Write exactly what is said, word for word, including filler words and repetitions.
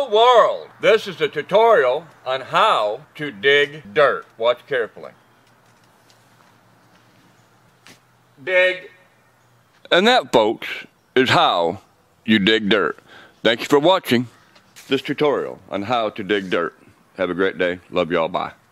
Hello world! This is a tutorial on how to dig dirt. Watch carefully. Dig. And that, folks, is how you dig dirt. Thank you for watching this tutorial on how to dig dirt. Have a great day. Love y'all. Bye.